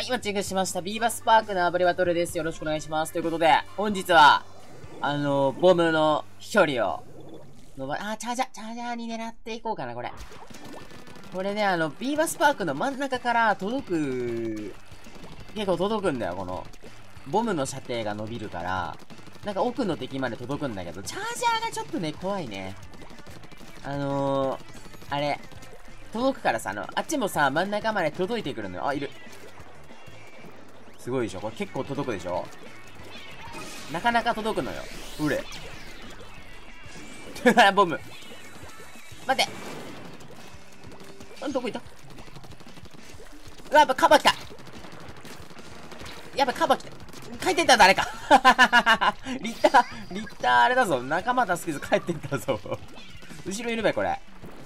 はい、今チェックしました。ビーバスパークの暴れバトルです。よろしくお願いします。ということで、本日は、ボムの飛距離を、チャージャーに狙っていこうかな、これ。これね、ビーバスパークの真ん中から結構届くんだよ、この、ボムの射程が伸びるから、なんか奥の敵まで届くんだけど、チャージャーがちょっとね、怖いね。あれ、届くからさ、あっちもさ、真ん中まで届いてくるのよ。あ、いる。すごいでしょこれ結構届くでしょなかなか届くのよ。うれ。ボム。待って。どこいたやっぱカバ来た。やっぱカバ来た。帰ってった誰か。リッターあれだぞ。仲間助けず帰ってったぞ。後ろいるべ、これ。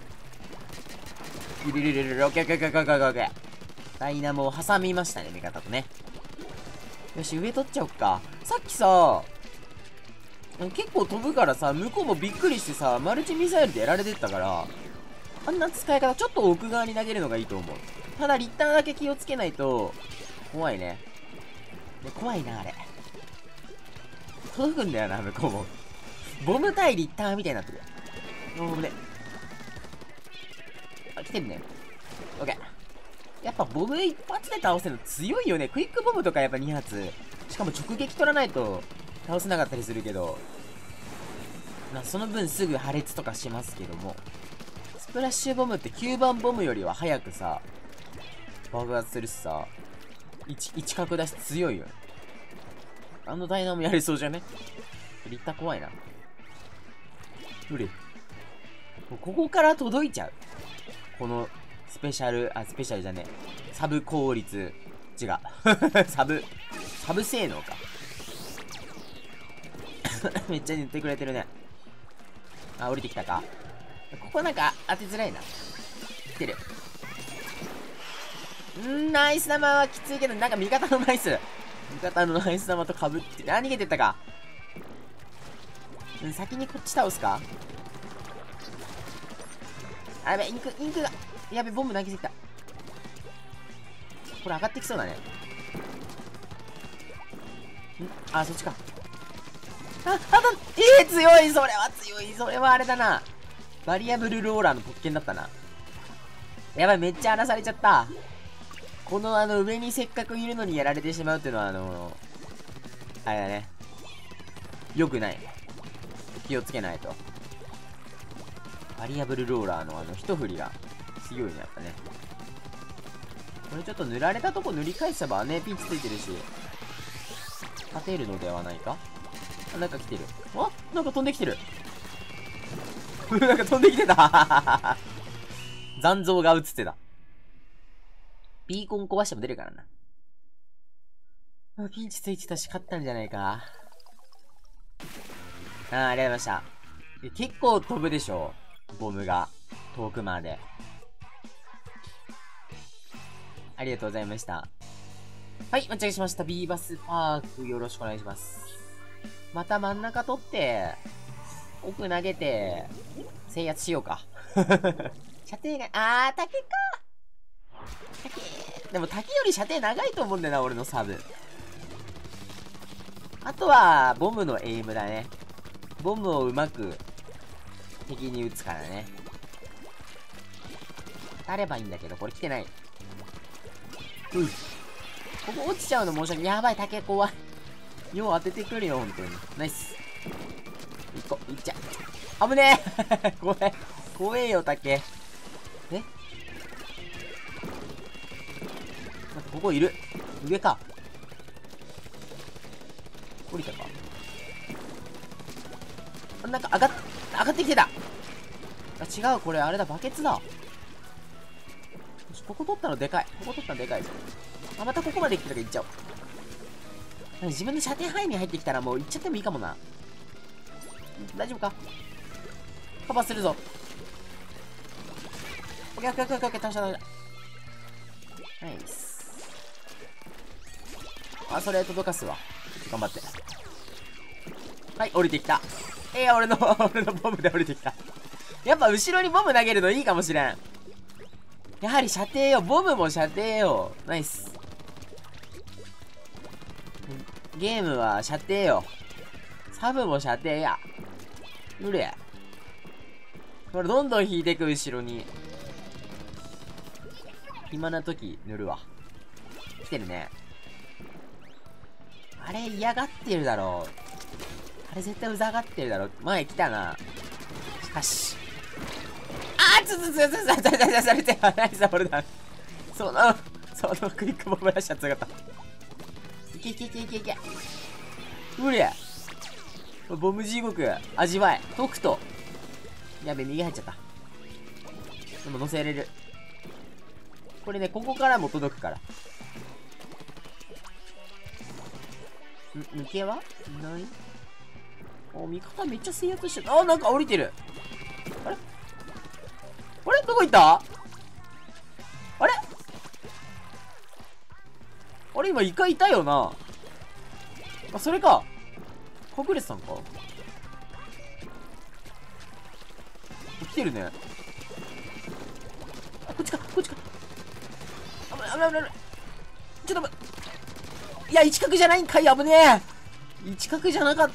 オッケーオッケーオッケーオッケーオッケー。ダイナモを挟みましたね、味方とね。よし、上取っちゃおっか。さっきさ、結構飛ぶからさ、向こうもびっくりしてさ、マルチミサイルでやられてったから、あんな使い方、ちょっと奥側に投げるのがいいと思う。ただ、リッターだけ気をつけないと、怖いね。怖いな、あれ。届くんだよな、向こうも。ボム対リッターみたいになってる。ボムね。あ、来てるね。オッケー。やっぱボム一発で倒せるの強いよね。クイックボムとかやっぱ2発。しかも直撃取らないと倒せなかったりするけど。その分すぐ破裂とかしますけども。スプラッシュボムって9番ボムよりは早くさ、爆発するしさ、一角だし強いよね。ダイナモやりそうじゃねリッター怖いな。無理。ここから届いちゃう。この、スペシャルじゃねえ。サブ効率。違う。サブ性能か。めっちゃ言ってくれてるね。あ、降りてきたか。ここなんか当てづらいな。来てる。ナイス玉はきついけど、なんか味方のナイス玉と被って、逃げてったか。先にこっち倒すか。あ、やべ、インクが。やべ、ボム投げてきた。これ上がってきそうだね。あ、そっちか。強い。それは強い。それはあれだな。バリアブルローラーの特権だったな。やばい、めっちゃ荒らされちゃった。この上にせっかくいるのにやられてしまうっていうのはあれだね。良くない。気をつけないと。バリアブルローラーの一振りが強いね、やっぱね。これちょっと塗られたとこ塗り返せばね、ピンチついてるし、勝てるのではないか。あ、なんか来てる。あ、なんか飛んできてる。なんか飛んできてた。残像が映ってた。ビーコン壊しても出るからな。ピンチついてたし、勝ったんじゃないか。ありがとうございました。結構飛ぶでしょ。ボムが。遠くまで。ありがとうございました。はい、間違えしました。ビーバスパークよろしくお願いします。また真ん中取って、奥投げて、制圧しようか。射程が、竹か。でも竹より射程長いと思うんだよな、俺のサブ。あとは、ボムのエイムだね。ボムをうまく、敵に撃つからね。当たればいいんだけど、これ来てない。ここ落ちちゃうの申し訳ない。やばい、竹怖い。よう当ててくるよ、ほんとに。ナイス。いっちゃう。危ねえ怖えよ、竹。ここいる。上か。降りたか。なんか上がってきてた。違う、これあれだ、バケツだ。ここ取ったのでかい。ぞ。またここまで来たから行っちゃおう。自分の射程範囲に入ってきたらもう行っちゃってもいいかもな。大丈夫か。カバーするぞ。オッケー、倒した。ナイス。それ届かすわ。頑張って。はい、降りてきた。俺のボムで降りてきた。やっぱ後ろにボム投げるのいいかもしれん。やはり射程よ。ボムも射程よ。ナイス。 ゲームは射程よ。サブも射程や。無理。これどんどん引いてく、後ろに。暇な時塗るわ。来てるね。あれ嫌がってるだろう。あれ絶対うざがってるだろう。前来たな。しかし。あーされてはないぞ、俺だ。そのクイックボムラッシャー強かった。いけいけいけいけいけ。無理や。ボム地獄、味わえ。解くと。やべ、右入っちゃった。でも乗せれる。これね、ここからも届くから。抜けはいない。お、味方めっちゃ制圧してる。あ、なんか降りてる。あれどこ行った？あれ今イカいたよな。あ、それか。隠れてたんか。来てるね。あ、こっちか。危ない。ちょっといや、一角じゃないんかい、危ねえ。一角じゃなかった。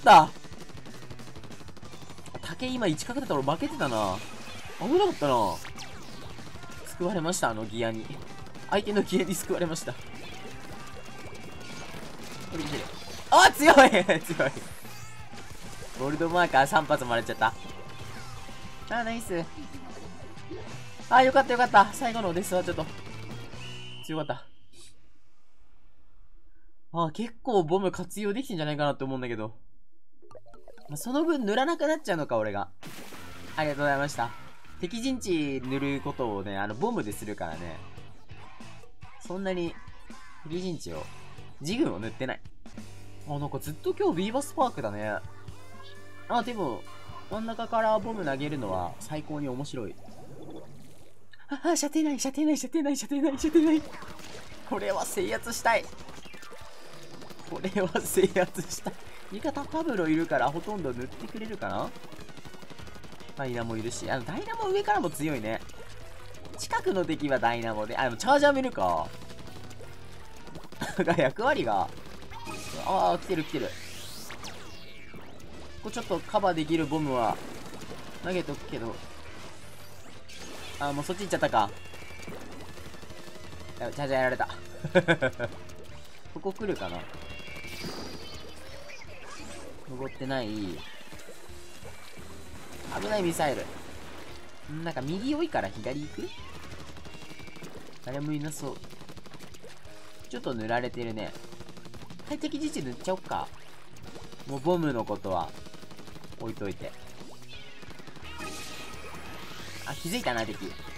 竹今一角だったら俺負けてたな。危なかったな。救われました、ギアに。相手のギアに救われました。あ、強いゴールドマーカー3発もらっちゃった。あ、ナイス。あ、よかった。最後のデスはちょっと強かった。あ、結構ボム活用できてんじゃないかなって思うんだけど。その分塗らなくなっちゃうのか、俺が。ありがとうございました。敵陣地塗ることをね、ボムでするからね。そんなに、敵陣地を、ジグを塗ってない。あ、なんかずっと今日ビーバスパークだね。あ、でも、真ん中からボム投げるのは最高に面白い。あ、射程ない。これは制圧したい。味方パブロいるからほとんど塗ってくれるかな。ダイナモいるし、ダイナモ上からも強いね。近くの敵はダイナモで、でもチャージャー見るか。役割が、ああ、来てる。これちょっとカバーできるボムは投げとくけど。あ、もうそっち行っちゃったか。やべ、チャージャーやられた。ここ来るかな。登ってない。危ないミサイル。なんか右多いから左行く？誰もいなそう。ちょっと塗られてるね。快適自治塗っちゃおっか。もうボムのことは置いといて。あ、気づいたな、敵。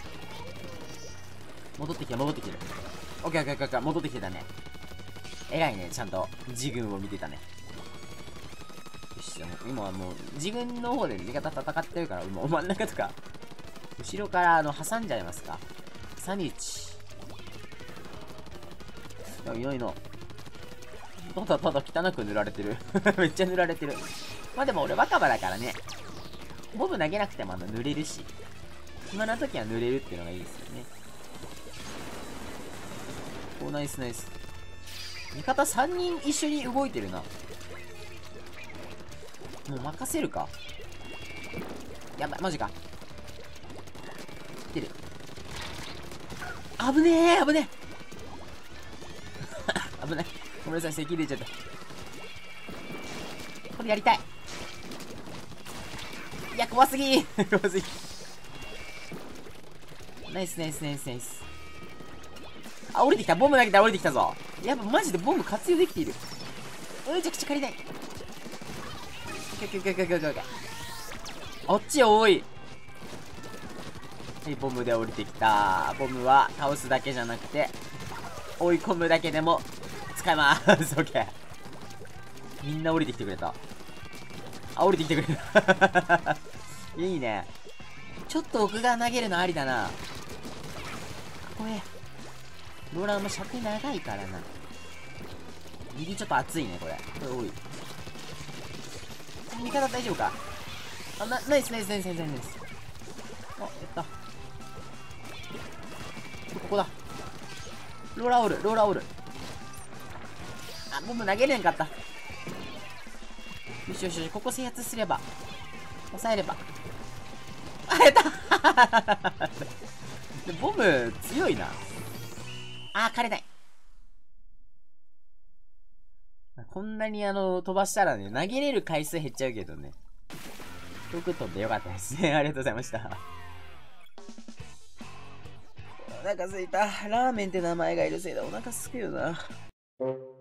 戻ってきてる。オッケー。戻ってきてたね。偉いね、ちゃんと自軍を見てたね。よし、今はもう自軍の方で味方戦ってるから、今真ん中とか後ろから挟んじゃいますか。挟み撃ち。いないの。ただ汚く塗られてる。めっちゃ塗られてる。まあでも俺若葉だからね。ボブ投げなくても塗れるし。暇な時は塗れるっていうのがいいですよね。お、ナイス。味方3人一緒に動いてるな。もう任せるか。やばい、マジか。来てる。危ねえ。危ない。ごめんなさい、咳出ちゃった。これやりたい。いや、怖すぎ。ナイス。あ、降りてきた。ボム投げたら降りてきたぞ。やっぱマジでボム活用できている。めちゃくちゃ借りない。オッケー。あっち多い。はい、ボムで降りてきた。ボムは倒すだけじゃなくて、追い込むだけでも使えます。オッケー。みんな降りてきてくれた。あ、降りてきてくれた。いいね。ちょっと奥側投げるのありだな。これローラーも射程長いからな。右ちょっと熱いね、これ多い。味方大丈夫か。あ、ナイス。あ、やった。ここだ。ローラーオール。あ、ボム投げれんかった。 よしよしよし、ここ制圧すれば。抑えれば。あ、やったでボム、強いな。あー、枯れない。こんなに飛ばしたらね、投げれる回数減っちゃうけどね。遠く飛んでよかったですね。ありがとうございました。お腹すいた。ラーメンって名前がいるせいでお腹すくよな。